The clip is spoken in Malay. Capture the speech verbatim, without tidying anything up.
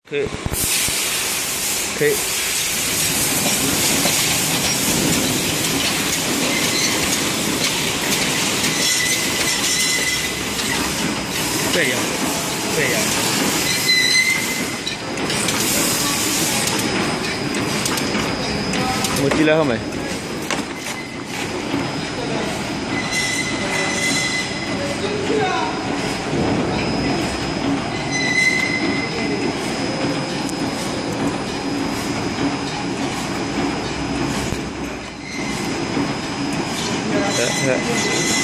可以，可以。这样，这样。我进来后面。对对。